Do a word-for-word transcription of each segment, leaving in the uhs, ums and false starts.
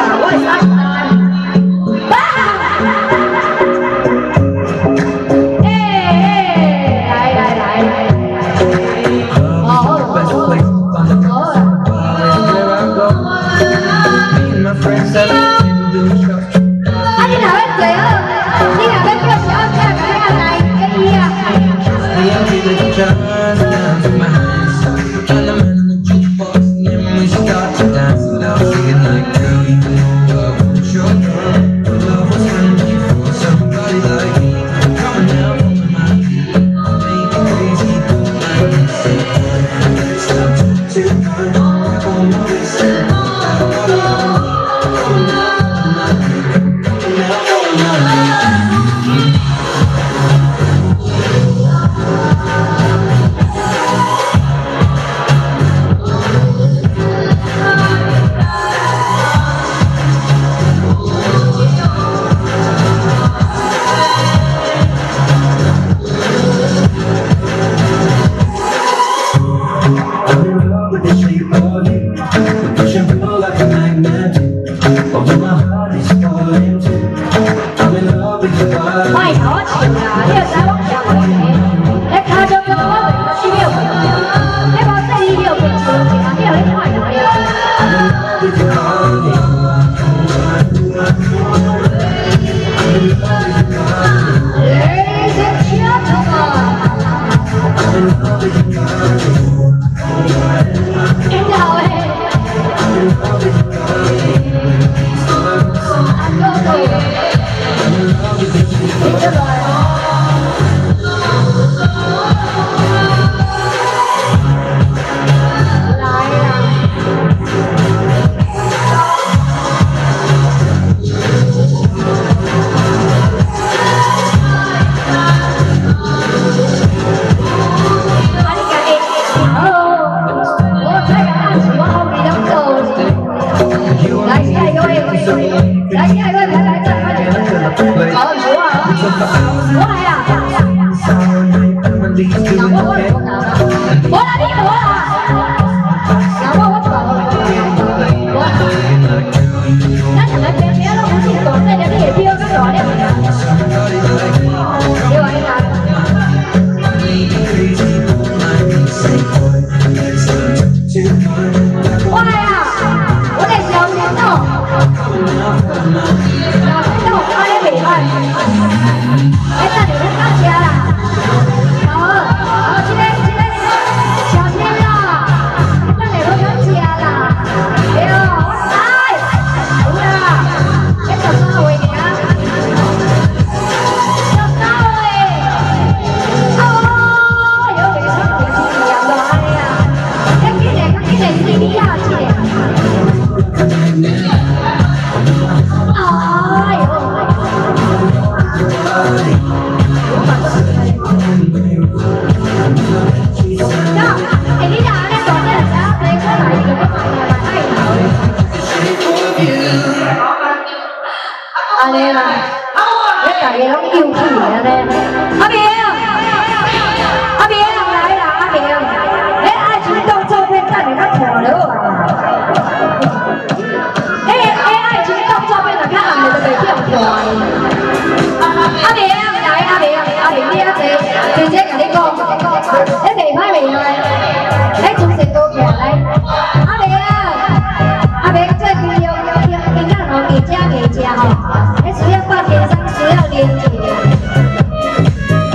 我会杀死他。哎哎，来来来来，哦哦哦。 啊！你哪位坐好？你哪位叫小姐来来跟伊啊？ 安尼啦，你大家拢丢弃了咧。阿明，阿明来啦，阿明，你爱情动作片等下较看就好啊。你你爱情动作片若较暗的就袂叫看。阿明来，阿明，阿明你啊坐，姐姐甲你讲，你袂歹袂歹，你从成都起来。阿明啊，阿明最近要要要今仔吼加食加食吼。 需要半天上，需要连几年。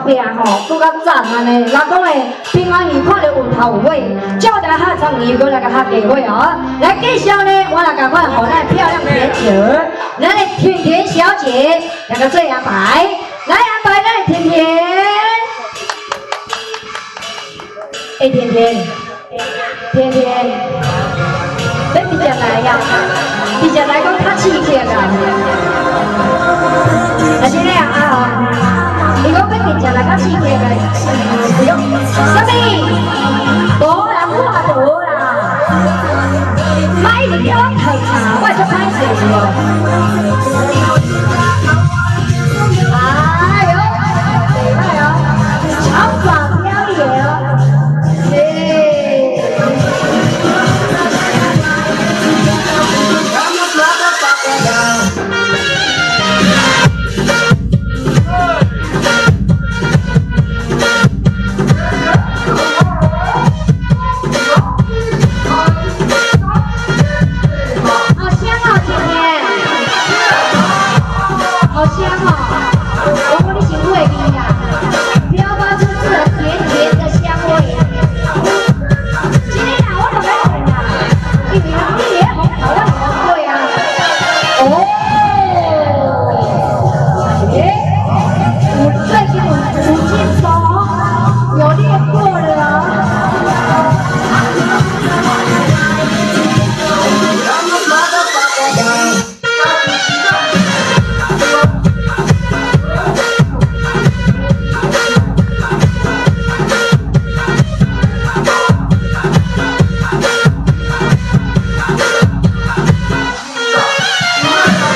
饼吼，搁较赞安尼。人讲诶，平安鱼看着有头有尾，叫来哈长鱼，过来个哈鸡尾哦。来介绍呢，我来赶快好咱漂亮甜姐儿，咱的甜甜小姐来个最安排，来安排咱的甜甜。哎，甜甜，甜甜，你直接来呀？直接来讲较刺激啊！但是呢啊，如果要直接来较刺激个，不用，什么？无啦，我无啦，买一叫我烫茶，我就歹势哦。哎呦，哎呦，超爽表演哦！ Come on,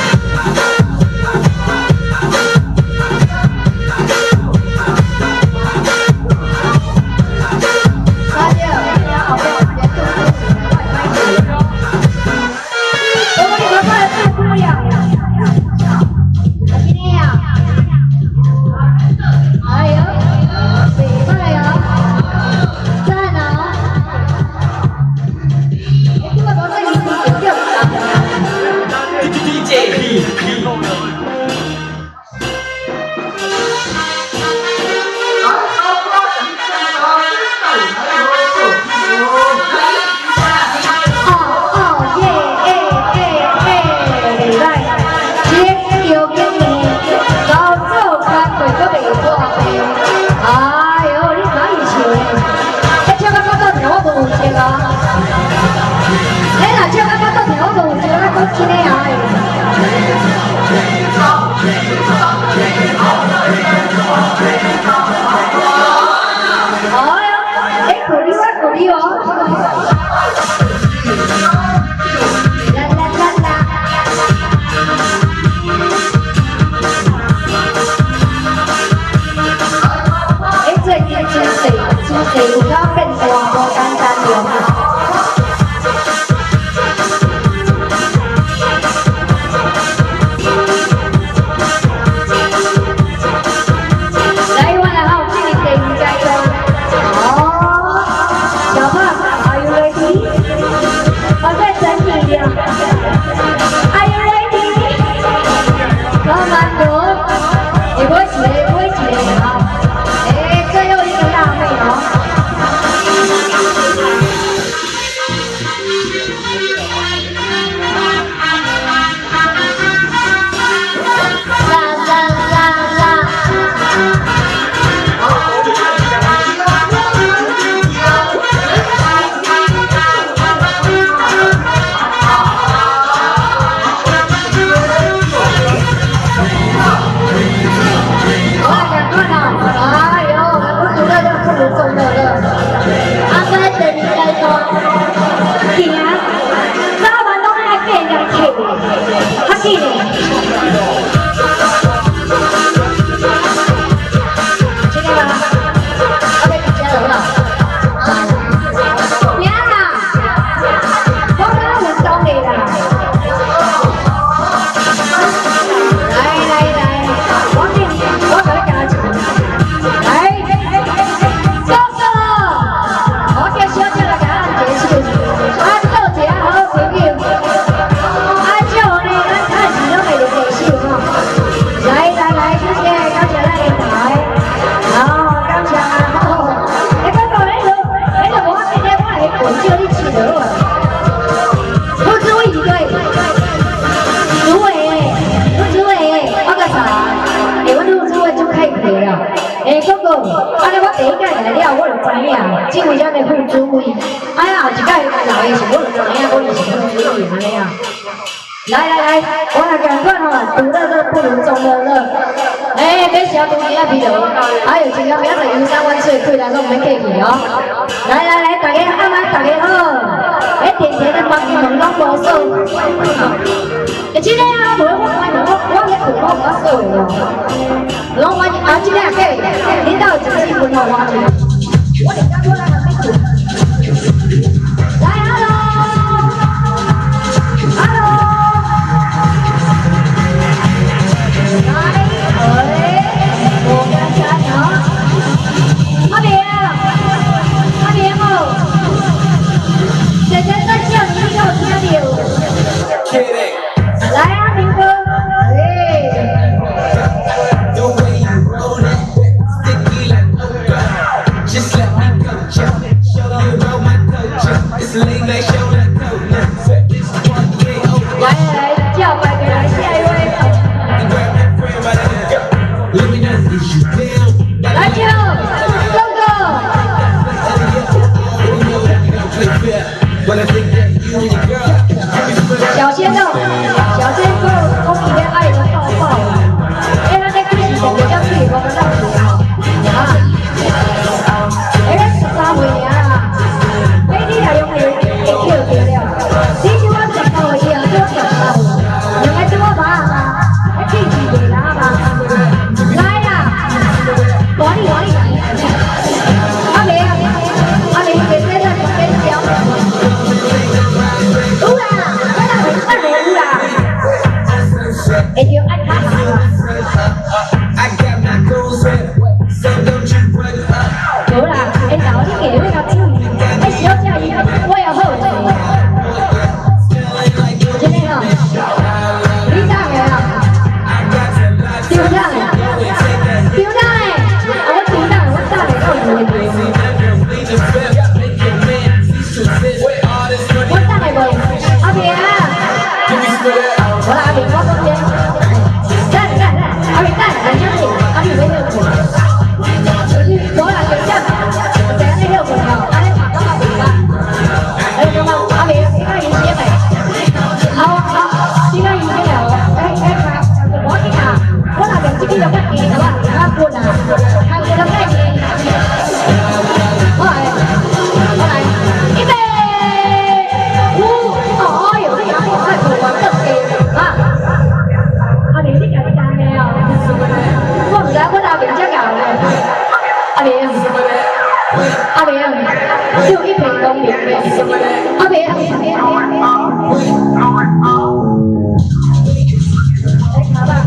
安尼我第一届来了，我就知影，这位咱的副主委，哎呀，后一届来的时候，我就知影，我就是副主委安尼啊。来来来，我来赶快哈，独乐乐不如众乐乐。哎，别小东西啊，比如，还有今天明仔游山玩水，贵来都免客气哦。来来来，大家阿妈大家好，哎，甜甜的帮你们拢无数。哎，今天啊，无我我我我咧困，我我数的哦。拢我啊，今天假，恁兜有一支分互我一我连家过来还没困。来，hello。小鲜肉，小鲜肉，我里面爱的抱抱。哎，那那个是什么叫对我们让子啊？哎，十三岁啊，哎，你来用会会跳对了。你像我十三岁以后做十三岁，用来做嘛嘛？哎，记住袂啦嘛？来啦，我哩我哩。阿明，阿明，姐姐在旁边教。有啦。会着爱卡行啊！无啦，因老你下尾较注意，哎，小姐伊我要好势。真的吼，你咋个啊？丢啥嘞？丢啥嘞？啊，我丢啥？我啥嘞？我丢丢。我啥嘞无？阿平啊！我阿平，我讲者。阿明蛋，人家是阿明没有滚，我俩就这样，谁那六滚哦？阿明跑到阿明吧，哎，什么？阿明，你看赢些没？好好，你看赢些了？哎哎，我听啊，我那边这边就不赢，好吧？他滚啊，他滚了再赢。我来，我来，预备，五，哦哟，你阿明太过分了，啊！阿明，你讲的干没有？我唔知我阿明才搞的，阿明，阿明，只有一片公平的，阿明，阿明，来卡吧，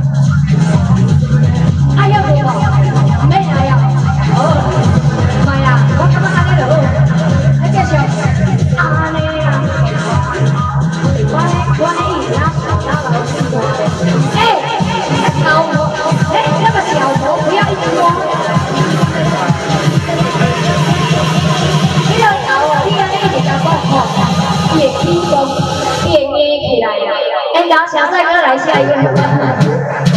哎呀没有，没来呀，哦，妈呀，我感觉安尼就好，来继续，安尼啊，我呢，我呢一直拿拿老师过来，哎。头摸，哎，那个小头不要一直摸。你要头哦，你安尼一直讲吼，伊会起风，伊会硬起来呀。哎，然后小帅哥来下一个。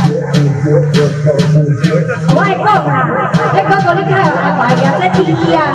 我爱讲啦，你哥哥你看有安排个在 T T 啊，